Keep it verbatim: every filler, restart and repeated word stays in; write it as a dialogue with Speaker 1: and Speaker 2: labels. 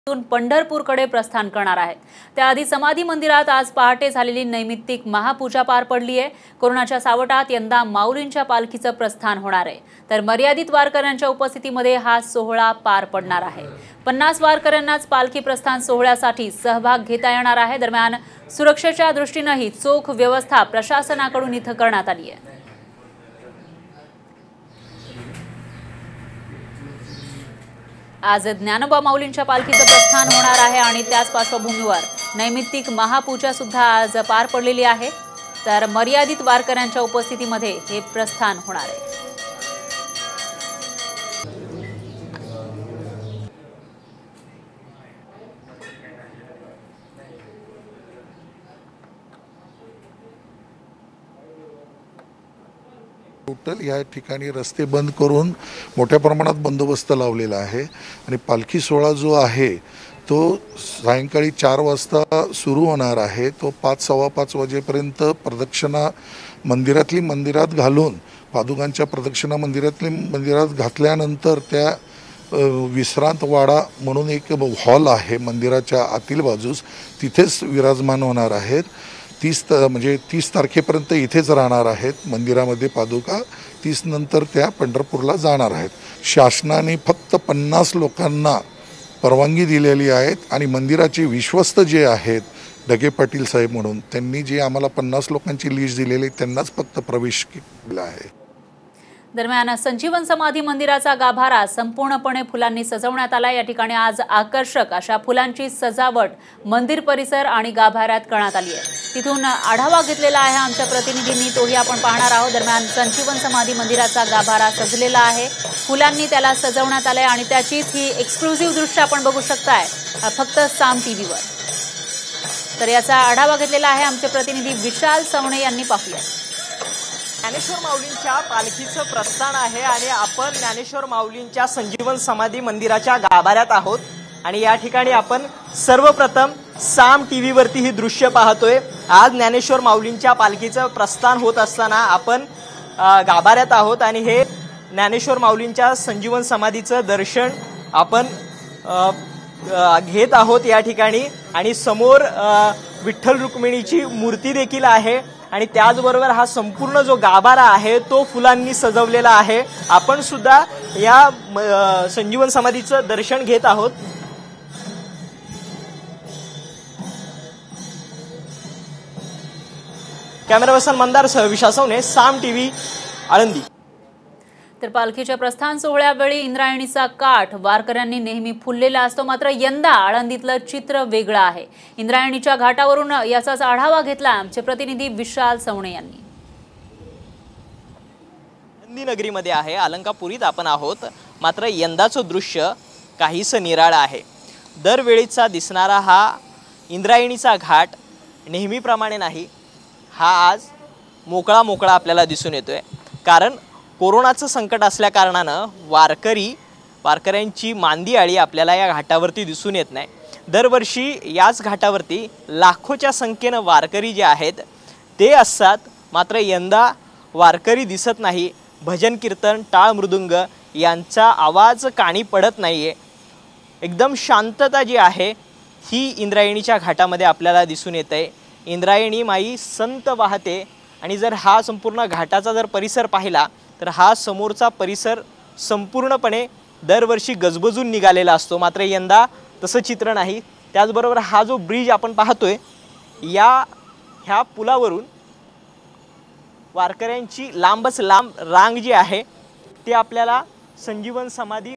Speaker 1: पंढरपूरकडे प्रस्थान करणार आहेत। त्याआधी समाधी मंदिरात आज पहाटे झालेली नैमित्तिक महापूजा पार पडली आहे। कोरोनाच्या सावटात यंदा माऊलींच्या पालखीचं प्रस्थान होणार आहे, तर मर्यादित वारकऱ्यांच्या उपस्थितीमध्ये हा सोहळा पार पडणार आहे। पन्नास वारकऱ्यांनाच पालखी प्रस्थान सोहळ्यासाठी सहभाग घेता येणार आहे। दरम्यान सुरक्षेच्या दृष्टीनेही चोख व्यवस्था प्रशासनाकडून इथं करण्यात आली आहे। आज ज्ञानोबा माऊलींच्या पालखीचं प्रस्थान होणार आहे आणि त्याच पार्श्वभूमीवर नैमित्तिक महापूजा सुद्धा आज पार पडलेली आहे, तर मर्यादित वारकऱ्यांच्या उपस्थितीमध्ये हे प्रस्थान होणार आहे।
Speaker 2: टोटल या ठिकाणी रस्ते बंद करून मोठ्या प्रमाणात बंदोबस्त लावलेला आहे आणि पालखी सोहळा जो आहे तो सायंकाळी चार वाजता सुरू होणार आहे। तो पाच सव्वा पाच वाजेपर्यंत प्रदक्षिणा मंदिरातली मंदिरात घालून पादुकांच्या प्रदक्षिणा मंदिरातली मंदिरात घातल्यानंतर त्या विश्रांत वाडा म्हणून एक हॉल आहे मंदिराच्या आतील बाजूस, तिथेच विराजमान होणार आहेत। तीस म्हणजे तीस तारखेपर्यंत इथेच राहणार आहेत मंदिरामध्ये पादुका। तीस नंतर त्या पंढरपूरला जाणार आहेत। शासनाने फक्त पन्नास लोकांना परवानगी दिलेली आहेत आणि मंदिराचे विश्वस्त जे आहेत ढगे पाटील साहेब म्हणून, त्यांनी जे आम्हाला पन्नास लोकांची लिस्ट दिलेली त्यांनाच फक्त प्रवेश केला आहे।
Speaker 1: दरम्यान संजीवन समाधी मंदिराचा गाभारा संपूर्णपणे फुलांनी सजवण्यात आला। या ठिकाणी आज आकर्षक अशा फुलांची सजावट मंदिर परिसर आणि गाभाऱ्यात करण्यात आली आहे। तिथून आढावा घेतलेला आहे आमच्या प्रतिनिधींनी, तोही आपण पाहणार आहोत। दरम्यान संजीवन समाधी मंदिराचा गाभारा सजलेला आहे, फुलांनी त्याला सजवण्यात आले आणि त्याचीच ही एक्सक्लुझिव्ह दृश्य आपण बघू शकताय फक्त साम टीव्हीवर। तर याचा आढावा घेतलेला आहे आमचे प्रतिनिधी विशाल सवणे यांनी। पाहूया।
Speaker 3: ज्ञानेश्वर माऊलींच्या पालखीचं प्रस्थान आहे आणि आपण ज्ञानेश्वर माऊलींच्या संजीवन समाधी मंदिराच्या गाभाऱ्यात आहोत आणि या ठिकाणी आपण सर्वप्रथम साम टीव्ही वरती ही दृश्य पाहतोय। आज ज्ञानेश्वर माऊलींच्या पालखीचं प्रस्थान होत असताना आपण गाभाऱ्यात आहोत आणि हे ज्ञानेश्वर माऊलींच्या संजीवन समाधीचं दर्शन आपण घेत आहोत या ठिकाणी। आणि समोर विठ्ठल रुक्मिणीची मूर्ती देखील आहे आणि त्याचबरोबर हा संपूर्ण जो गाभारा आहे तो फुलांनी सजवलेला आहे। आपण सुद्धा या संजीवन समाधीचं दर्शन घेत आहोत। कॅमेरा पर्सन मंदार सह विशाल सवणे, साम टीव्ही, आळंदी।
Speaker 1: तर पालखीच्या प्रस्थान सोहळ्यावेळी इंद्रायणीचा काठ वारकऱ्यांनी नेहमी फुललेला असतो, मात्र यंदा आळंदीतलं चित्र वेगळं आहे। इंद्रायणीच्या घाटावरून याचाच आढावा घेतला आमचे प्रतिनिधी विशाल सवणे यांनी।
Speaker 3: आळंदी नगरीमध्ये आहे, अलंकापुरीत आपण आहोत, मात्र यंदाचं दृश्य काहीसं निराळं आहे। दरवेळीचा दिसणारा हा इंद्रायणीचा घाट नेहमीप्रमाणे नाही, हा आज मोकळा मोकळा आपल्याला दिसून येतोय। कारण कोरोनाचं संकट असल्या कारणानं वारकरी वारकऱ्यांची मांदी आळी आपल्याला या घाटावरती दिसून येत नाही। दरवर्षी याच घाटावरती लाखोच्या संख्येनं वारकरी जे आहेत ते असतात, मात्र यंदा वारकरी दिसत नाही। भजन कीर्तन टाळ मृदुंग यांचा आवाज कानी पडत नाहीये। एकदम शांतता जी आहे ही इंद्रायणीच्या घाटामध्ये आपल्याला दिसून येते। इंद्रायणी माई संत वाहते आणि जर हा संपूर्ण घाटाचा जर परिसर पाहिला तर हा समोरचा परिसर संपूर्णपणे दरवर्षी गजबजून निघालेला असतो, मात्र यंदा तसं चित्र नाही। त्याचबरोबर हा जो ब्रिज आपण पाहतोय या ह्या पुलावरून वारकऱ्यांची लांबच लांब रांग जी आहे ते आपल्याला संजीवन समाधी